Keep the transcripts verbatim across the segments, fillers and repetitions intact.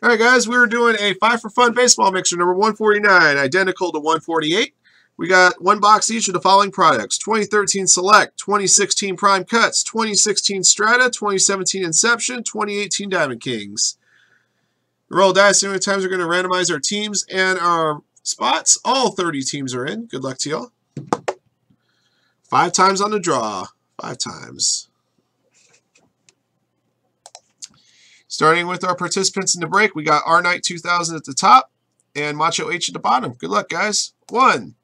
All right, guys, we're doing a five for fun baseball mixer number one forty-nine, identical to one forty-eight. We got one box each of the following products: twenty thirteen Select, twenty sixteen Prime Cuts, twenty sixteen Strata, twenty seventeen Inception, twenty eighteen Diamond Kings. Roll dice. How many times we're going to randomize our teams and our spots? All thirty teams are in. Good luck to y'all. Five times on the draw. Five times. Starting with our participants in the break, we got R Knight two thousand at the top and Macho H at the bottom. Good luck, guys. One,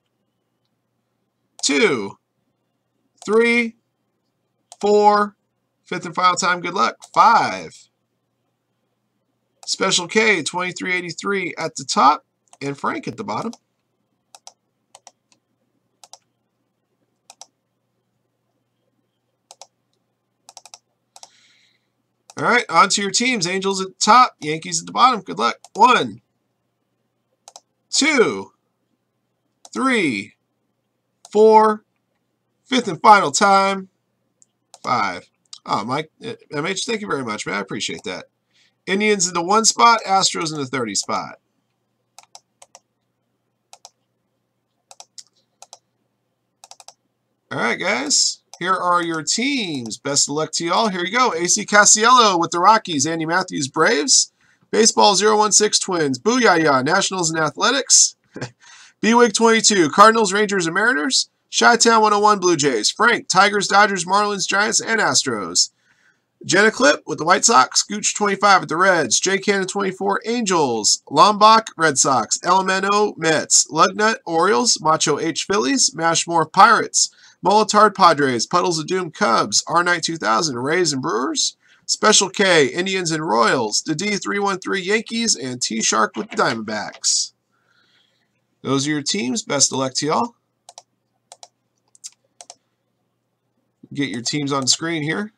two, three, four. Fifth and final time. Good luck. Five. Special K twenty-three eighty-three at the top and Frank at the bottom. All right, on to your teams. Angels at the top, Yankees at the bottom. Good luck. One, two, three, four. Fifth and final time. Five. Oh, Mike, M H, thank you very much, man. I appreciate that. Indians in the one spot, Astros in the thirty spot. All right, guys. Here are your teams. Best of luck to y'all. Here you go. A C Casiello with the Rockies. Andy Matthews, Braves. Baseball zero one six Twins. Booyah, Nationals and Athletics. B-Wig twenty-two, Cardinals, Rangers, and Mariners. Chi-Town one oh one, Blue Jays. Frank, Tigers, Dodgers, Marlins, Giants, and Astros. Jenna Clip with the White Sox. Gooch twenty-five with the Reds. J Cannon twenty-four, Angels. Lombach, Red Sox. L M N O, Mets. Lugnut, Orioles. Macho H, Phillies. Mashmore, Pirates. Molotard, Padres. Puddles of Doom, Cubs. R Knight two thousand, Rays and Brewers. Special K, Indians and Royals. The D three one three, Yankees. And T-Shark with the Diamondbacks. Those are your teams. Best of luck to y'all. Get your teams on the screen here.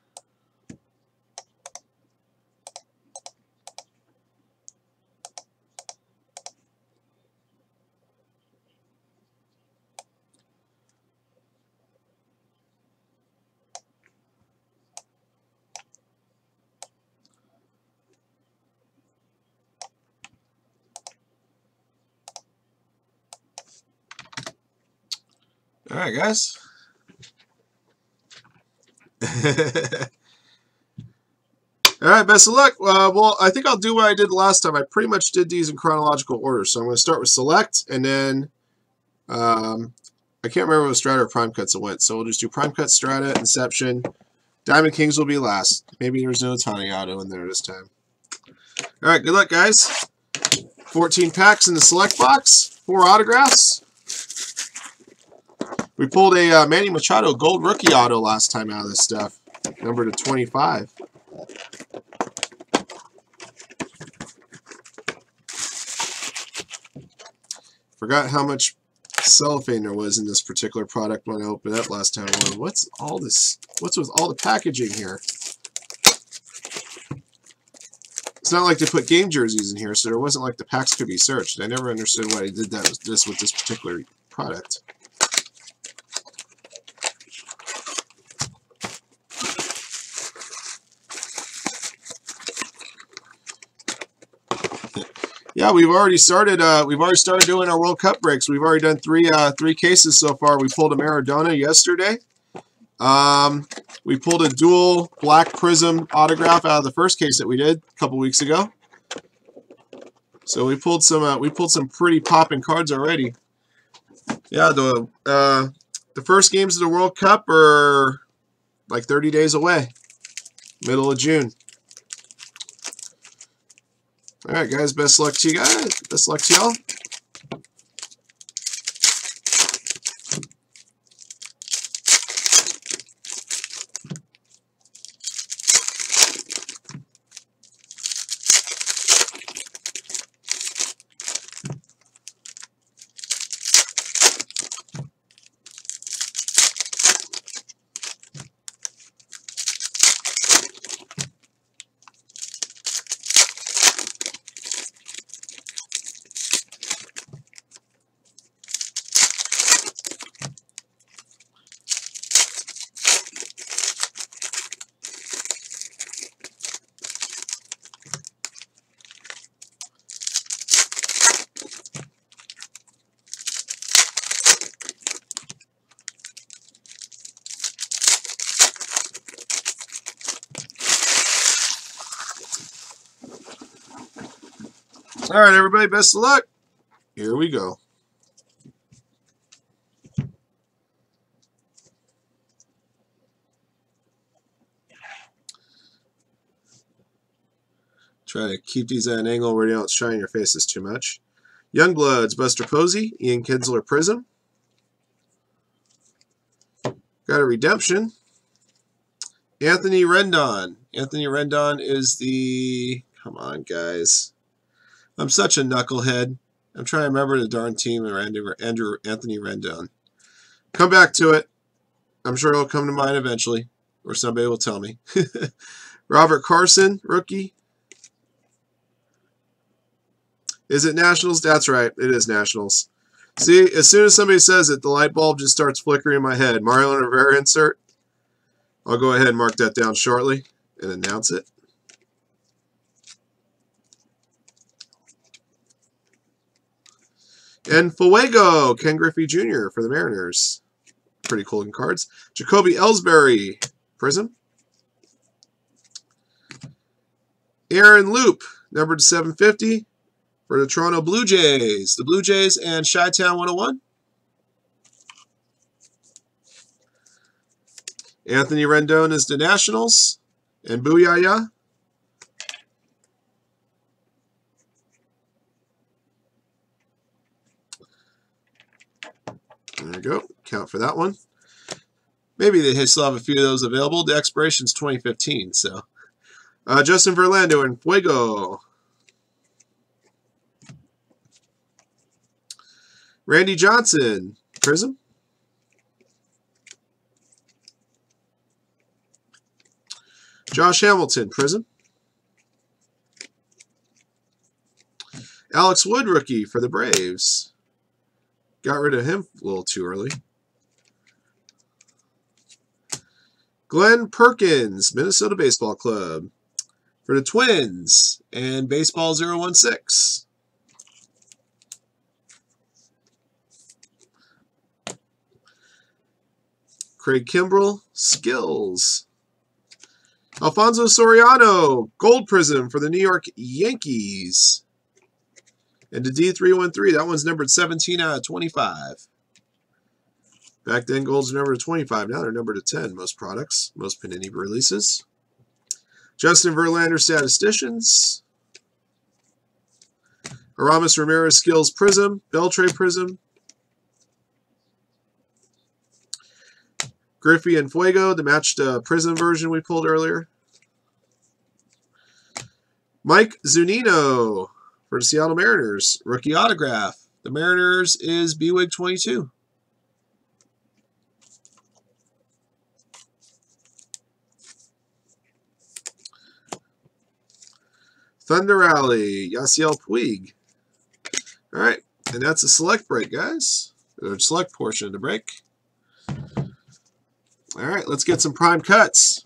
All right, guys. All right, best of luck. Uh, well, I think I'll do what I did last time. I pretty much did these in chronological order. So I'm going to start with Select, and then um, I can't remember what Strata or Prime Cuts it went. So we'll just do Prime Cut, Strata, Inception. Diamond Kings will be last. Maybe there's no Tony Auto in there this time. All right, good luck, guys. fourteen packs in the Select box. Four autographs. We pulled a uh, Manny Machado Gold Rookie Auto last time out of this stuff. Number to twenty-five. Forgot how much cellophane there was in this particular product when I opened it up last time. What's all this? What's with all the packaging here? It's not like they put game jerseys in here, so there wasn't like the packs could be searched. I never understood why they did that with this with this particular product. Yeah, we've already started. Uh, we've already started doing our World Cup breaks. We've already done three uh, three cases so far. We pulled a Maradona yesterday. Um, we pulled a dual black prism autograph out of the first case that we did a couple weeks ago. So we pulled some. Uh, we pulled some pretty popping cards already. Yeah, the uh, the first games of the World Cup are like thirty days away, middle of June. All right, guys. Best luck to you guys. Best luck to y'all. All right, everybody, best of luck. Here we go. Try to keep these at an angle where you don't shine your faces too much. Youngbloods, Buster Posey, Ian Kinsler Prism. Got a redemption. Anthony Rendon. Anthony Rendon is the... Come on, guys. I'm such a knucklehead. I'm trying to remember the darn team of Andrew, Andrew, Anthony Rendon. Come back to it. I'm sure it'll come to mind eventually, or somebody will tell me. Robert Carson, rookie. Is it Nationals? That's right. It is Nationals. See, as soon as somebody says it, the light bulb just starts flickering in my head. Marlon Rivera insert. I'll go ahead and mark that down shortly and announce it. And Fuego, Ken Griffey Junior for the Mariners. Pretty cool looking cards. Jacoby Ellsbury, Prism. Aaron Loop, numbered to seven fifty. For the Toronto Blue Jays. The Blue Jays and Chi-Town one oh one. Anthony Rendon is the Nationals. And Booyah. There you go. Count for that one. Maybe they still have a few of those available. The expiration's twenty fifteen. So, uh, Justin Verlander and Fuego. Randy Johnson, Prism. Josh Hamilton, Prism. Alex Wood, rookie for the Braves. Got rid of him a little too early. Glenn Perkins, Minnesota Baseball Club. For the Twins and Baseball zero one six. Craig Kimbrell, Skills. Alfonso Soriano, Gold Prism for the New York Yankees. And the D three one three, that one's numbered seventeen out of twenty-five. Back then, Gold's numbered to twenty-five. Now they're numbered to ten, most products, most Panini releases. Justin Verlander, Statisticians. Aramis Ramirez, Skills Prism. Beltre Prism. Griffey and Fuego, the matched uh, Prism version we pulled earlier. Mike Zunino for the Seattle Mariners. Rookie autograph. The Mariners is B-Wig twenty-two. Thunder Alley, Yasiel Puig. All right, and that's a select break, guys. Or select portion of the break. All right, let's get some prime cuts.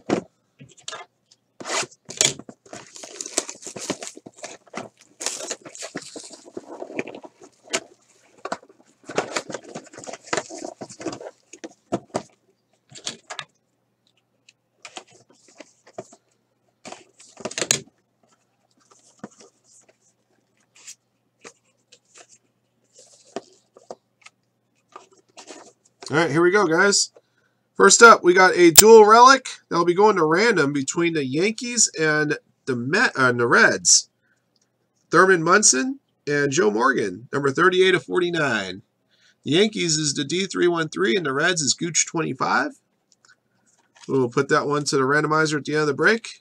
All right, here we go, guys. First up, we got a dual relic that will be going to random between the Yankees and the Met, uh, the Reds. Thurman Munson and Joe Morgan, number thirty-eight of forty-nine. The Yankees is the D three one three, and the Reds is Gooch twenty-five. We'll put that one to the randomizer at the end of the break.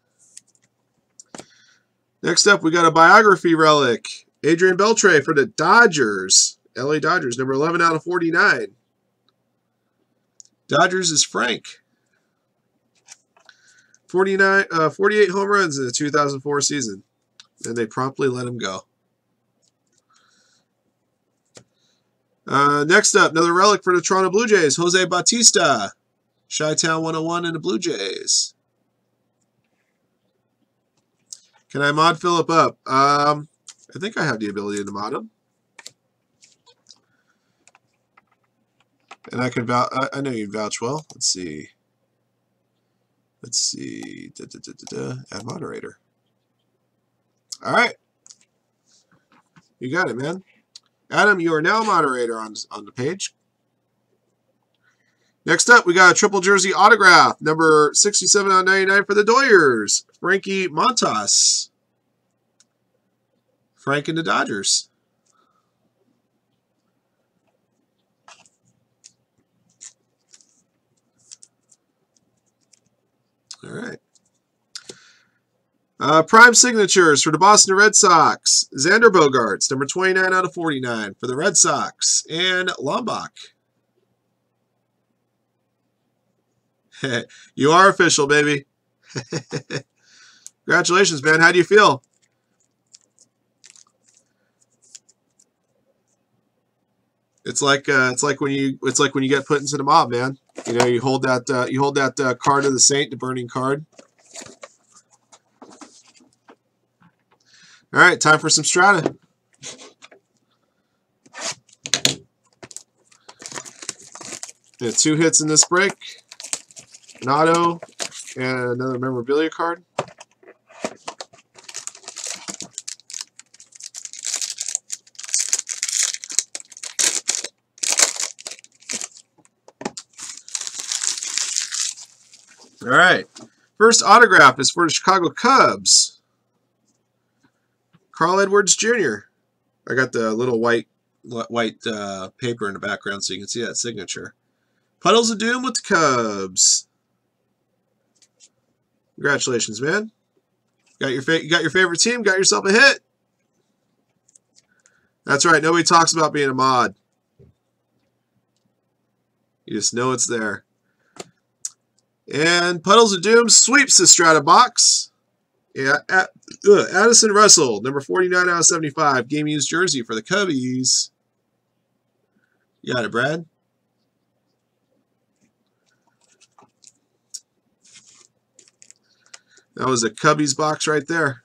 Next up, we got a biography relic. Adrian Beltre for the Dodgers. L A Dodgers, number eleven out of forty-nine. Dodgers is Frank. forty-nine, uh, forty-eight home runs in the two thousand four season. And they promptly let him go. Uh, next up, another relic for the Toronto Blue Jays. Jose Bautista. Chi-Town one oh one and the Blue Jays. Can I mod Philip up? Um, I think I have the ability to mod him. And I can vouch. I know you vouch well. Let's see. Let's see. Da, da, da, da, da. Add moderator. All right. You got it, man. Adam, you are now moderator on, on the page. Next up, we got a triple jersey autograph, number sixty-seven out of ninety-nine for the Doyers, Frankie Montas. Frank and the Dodgers. All right. Uh, prime signatures for the Boston Red Sox. Xander Bogaerts, number twenty-nine out of forty-nine for the Red Sox. And Lombach. You are official, baby. Congratulations, man. How do you feel? It's like uh, it's like when you it's like when you get put into the mob, man. You know, you hold that uh, you hold that uh, card of the saint, the burning card. All right, time for some strata. Yeah, two hits in this break. An auto and another memorabilia card. All right. First autograph is for the Chicago Cubs. Carl Edwards Junior I got the little white white uh, paper in the background so you can see that signature. Puddles of Doom with the Cubs. Congratulations, man. Got your fa you got your favorite team, got yourself a hit. That's right. Nobody talks about being a mod. You just know it's there. And Puddles of Doom sweeps the strata box. Yeah, at, uh, Addison Russell, number forty-nine out of seventy-five, game used jersey for the Cubbies. You got it, Brad. That was a Cubbies box right there.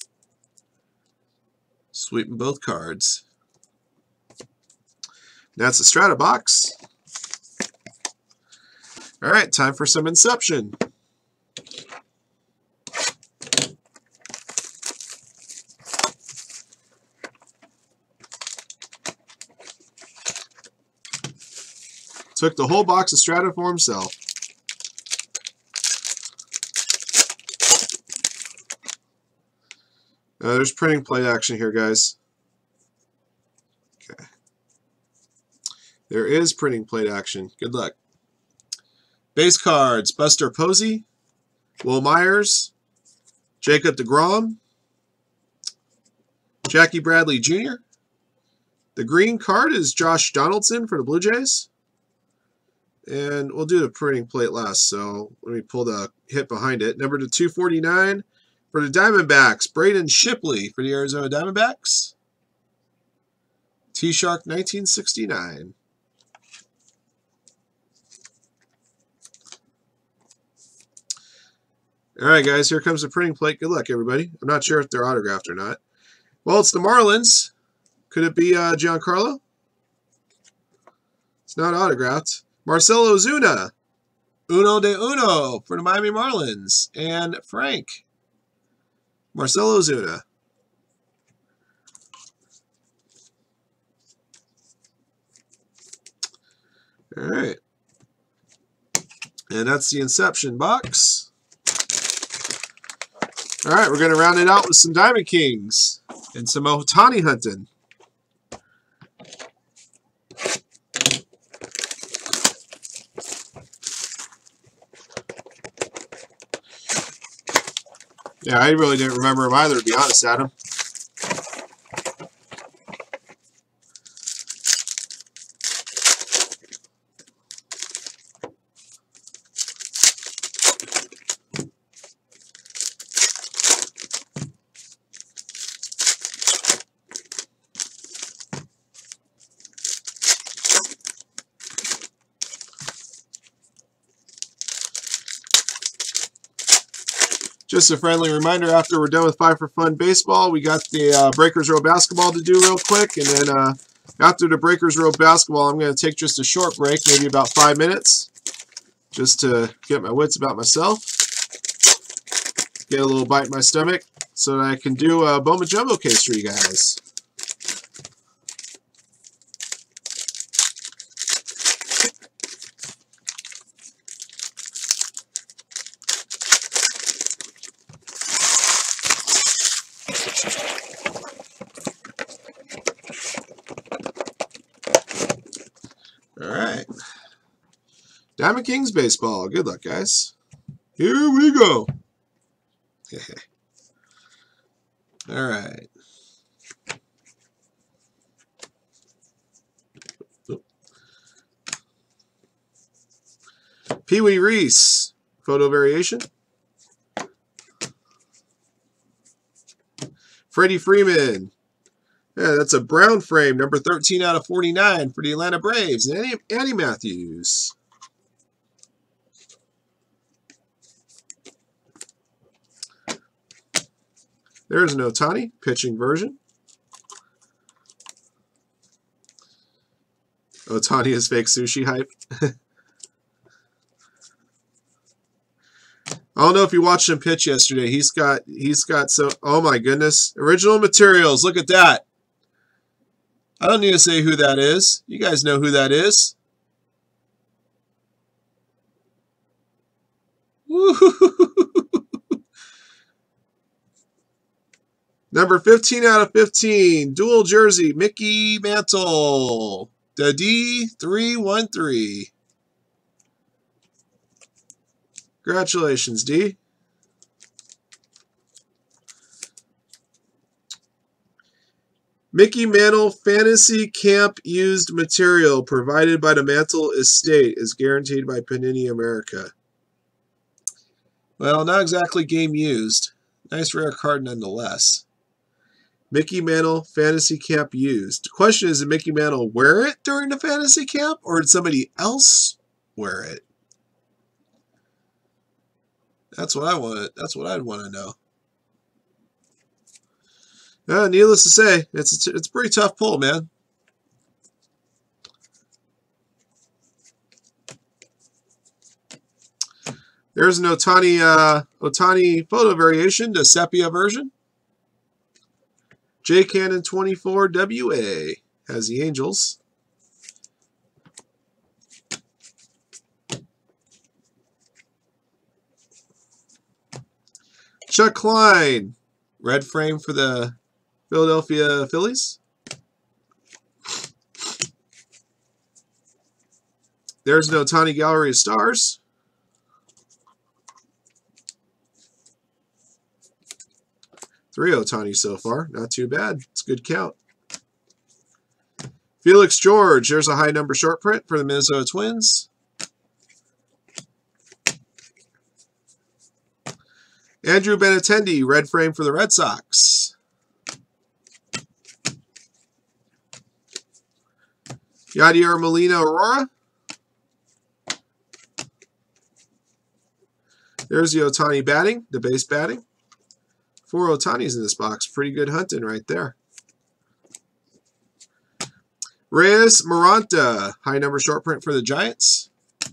Sweeping both cards. That's the strata box. All right, time for some Inception. Took the whole box of strata for himself. Uh, there's printing plate action here, guys. Okay. There is printing plate action. Good luck. Base cards, Buster Posey, Will Myers, Jacob deGrom, Jackie Bradley Junior The green card is Josh Donaldson for the Blue Jays. And we'll do the printing plate last, so let me pull the hit behind it. Number to two forty-nine for the Diamondbacks, Braden Shipley for the Arizona Diamondbacks. T-Shark nineteen sixty-nine. All right, guys, here comes the printing plate. Good luck, everybody. I'm not sure if they're autographed or not. Well, it's the Marlins. Could it be uh, Giancarlo? It's not autographed. Marcell Ozuna. Uno de Uno for the Miami Marlins. And Frank. Marcell Ozuna. All right. And that's the Inception box. All right, we're going to round it out with some Diamond Kings and some Ohtani hunting. Yeah, I really didn't remember him either, to be honest, Adam. Just a friendly reminder, after we're done with Five for Fun Baseball, we got the uh, Breakers Row Basketball to do real quick. And then uh, after the Breakers Row Basketball, I'm going to take just a short break, maybe about five minutes, just to get my wits about myself, get a little bite in my stomach, so that I can do a Bowman Jumbo case for you guys. Diamond Kings baseball. Good luck, guys. Here we go. All right. Pee Wee Reese. Photo variation. Freddie Freeman. Yeah, that's a brown frame, number thirteen out of forty-nine for the Atlanta Braves. And Andy, Andy Matthews. There's an Ohtani, pitching version. Ohtani is fake sushi hype. I don't know if you watched him pitch yesterday. He's got, he's got so, oh my goodness. Original materials, look at that. I don't need to say who that is. You guys know who that is. Number fifteen out of fifteen, dual jersey, Mickey Mantle, the D three one three. Congratulations, D. Mickey Mantle Fantasy Camp used material provided by the Mantle Estate is guaranteed by Panini America. Well, not exactly game used. Nice rare card nonetheless. Mickey Mantle Fantasy Camp used. The question is, did Mickey Mantle wear it during the fantasy camp, or did somebody else wear it? That's what I want. That's what I'd want to know. Uh, needless to say, it's a, it's a pretty tough pull, man. There's an Ohtani uh, Ohtani photo variation, the sepia version. J Cannon twenty-four W A has the Angels. Chuck Klein, red frame for the Philadelphia Phillies. There's an Ohtani Gallery of Stars. Three Ohtani so far. Not too bad. It's a good count. Felix George. There's a high number short print for the Minnesota Twins. Andrew Benintendi, red frame for the Red Sox. Yadier Molina Aurora. There's the Ohtani batting, the base batting. Four Ohtanis in this box. Pretty good hunting right there. Reyes Maranta, high number short print for the Giants.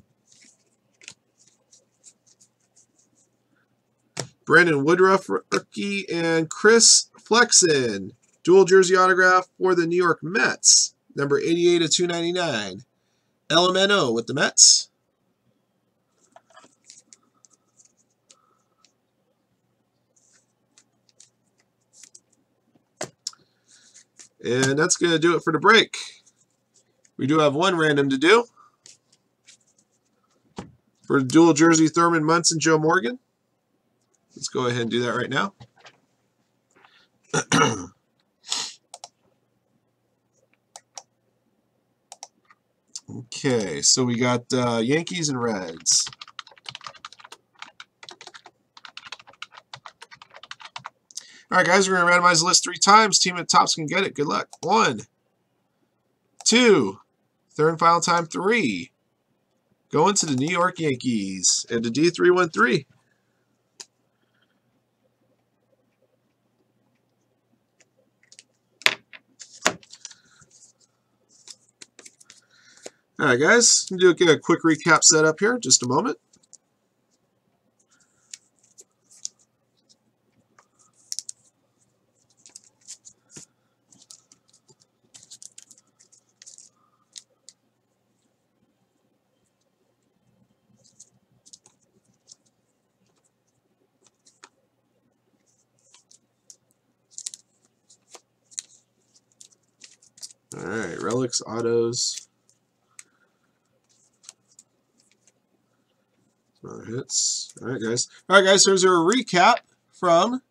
Brandon Woodruff, rookie, and Chris Flexen, dual jersey autograph for the New York Mets. Number eighty-eight of two ninety-nine. L M N O with the Mets. And that's going to do it for the break. We do have one random to do. For the dual jersey, Thurman Munson, Joe Morgan. Let's go ahead and do that right now. Okay, so we got uh, Yankees and Reds. All right, guys, we're going to randomize the list three times. Team at tops can get it. Good luck. One, two, third and final time, three. Going to the New York Yankees and the D three one three. All right, guys, I'm going to do a quick recap setup here. Just a moment. All right, relics, autos. Hits. All right, guys. All right, guys. Here's our recap from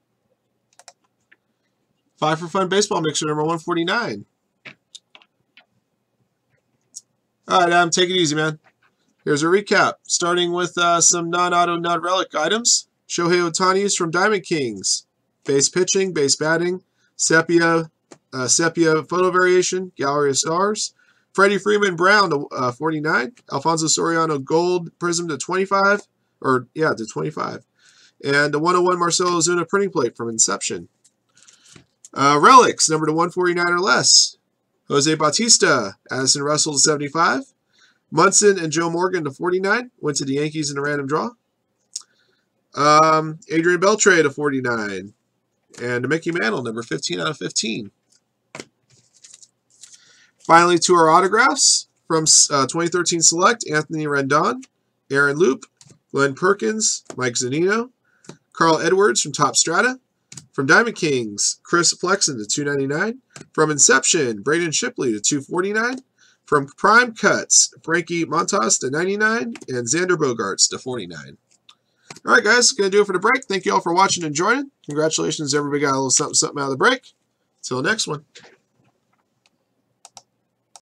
Five for Fun Baseball Mixer number one forty-nine. All right, Adam, take it easy, man. Here's a recap, starting with uh, some non-auto, non-relic items. Shohei Ohtani is from Diamond Kings. Base pitching, base batting, sepia, uh, sepia photo variation, gallery of stars. Freddie Freeman Brown to uh, forty-nine. Alfonso Soriano Gold Prism to twenty-five. Or, yeah, to twenty-five. And the one oh one Marcelo Ozuna printing plate from Inception. Uh, relics, number to one forty-nine or less. Jose Bautista, Addison Russell to seventy-five. Munson and Joe Morgan to forty-nine. Went to the Yankees in a random draw. Um, Adrian Beltre to forty-nine. And Mickey Mantle, number fifteen out of fifteen. Finally, to our autographs from uh, twenty thirteen Select, Anthony Rendon, Aaron Loop, Glenn Perkins, Mike Zunino, Carl Edwards from Top Strata. From Diamond Kings, Chris Flexen to two ninety-nine. From Inception, Braden Shipley to two forty-nine. From Prime Cuts, Frankie Montas to ninety-nine. And Xander Bogaerts to forty-nine. All right, guys, going to do it for the break. Thank you all for watching and joining. Congratulations, everybody got a little something, something out of the break. Until next one.